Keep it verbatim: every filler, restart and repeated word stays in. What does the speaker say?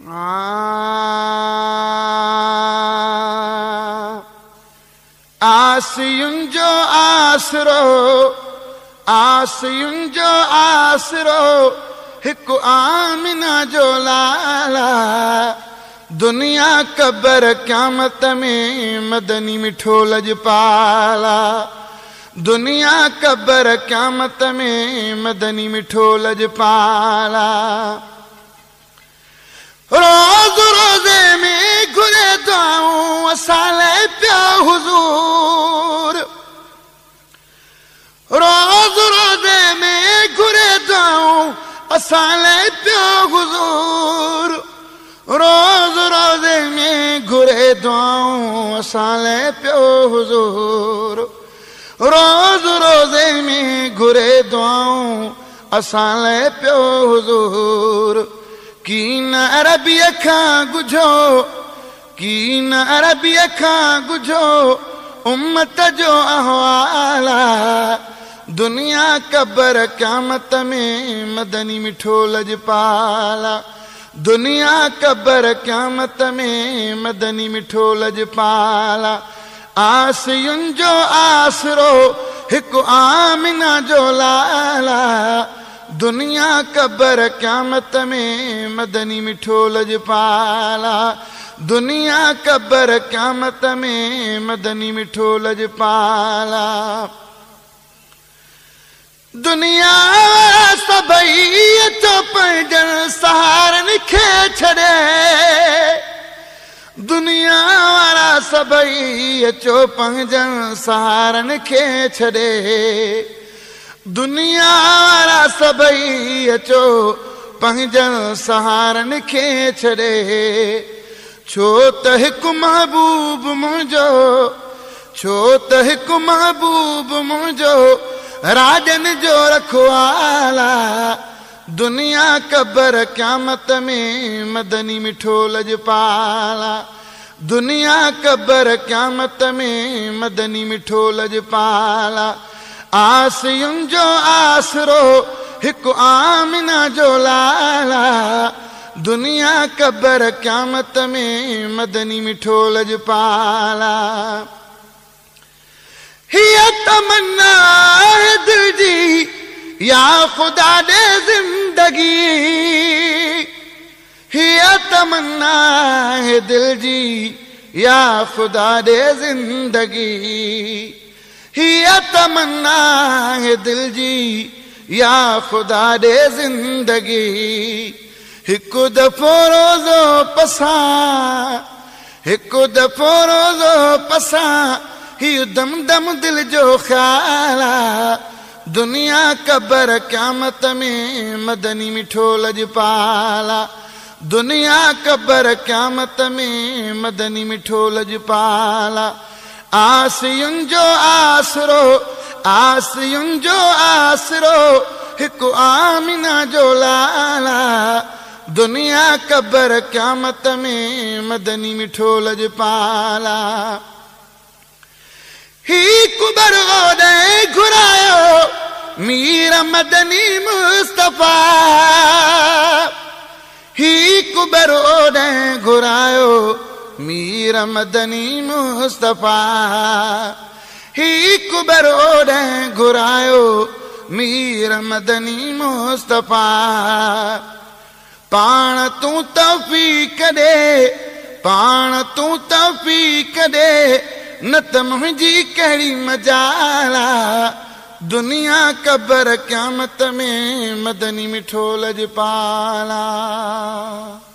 आसियुनि जो आसरो आसियुनि जो आसरो हिकु आमिना जो लाला दुनिया कबर क़यामत में मदनी मिठो लजपाला दुनिया कबर क़यामत में मदनी मिठो लजपाला रोज़ रोज़े में घुरे दुआऊं असाले पिया हुजूर रोज़ रोज़े में घुरे दुआऊं असाले पिया हुजूर रोज़ रोज़े में घुरे दुआऊं असाले पिया हुजूर रोज़ रोज़े में घुरे दुआऊं असाले पिया हुजूर कीन अरबी खां गुझो कीन अरबी खां गुझो उम्मत जो अहवाला दुनिया कबर क़यामत में मदनी मिठो लजपाला दुनिया कबर क़यामत में मदनी मिठो लजपाला आसियुनि जो आसरो हिकु आमिना जो लाला दुनिया कबर क़यामत में मदनी मिठो लजपाला दुनिया कबर क़यामत में मदनी मिठो लजपाला दुनिया सभई अचो पंहिंजन सहारनि खे छॾे दुनिया वारा सभई अचो पंहिंजन सहारनि खे छॾे दुनिया वारा सभई अचो पंहिंजन सहारनि खे छॾे छो त हिकु महबूब मुंहिंजो छो त हिकु महबूब मुंहिंजो राजन जो रखवाला दुनिया कबर क़यामत में मदनी मिठो लजपाला दुनिया कबर क़यामत में मदनी मिठो लजपाला आसियुनि जो आसरो हिकु आमिना जो लाला दुनिया कबर क़यामत में मदनी मिठो लजपाला हिया तमन्ना है दिल जी या खुदा दे जिंदगी हिया तमन्ना है दिल जी या खुदा दे जिंदगी हिया तमन्ना है दिल जी या खुदा दे जिंदगी हिकु दफ़ो रोज़ो पसा हिकु दफ़ो रोज़ो पसा ही दम दम दिल जो ख्याला दुनिया कबर क़यामत में मदनी मिठो लजपाला दुनिया कबर क़यामत में मदनी मिठो लजपाला आसियुनि जो आसरो आसियुनि जो आसरो हिकु आमिना जो लाला दुनिया कबर क़यामत में मदनी मिठो लजपाला ही कुबर ओॾे घुरायो मीर मदनी मुस्तफा ही कुबर ओॾे घुरायो मीर मदनी मुस्तफा ही कुबर ओॾे घुरायो मीर मदनी मुस्तफा पाण तूं तौफ़ीक़ ॾे पाण तूं तौफ़ीक़ ॾे न त मुंहिंजी कहिड़ी मजाला दुनिया कबर क़यामत में मदनी मिठो लजपाला।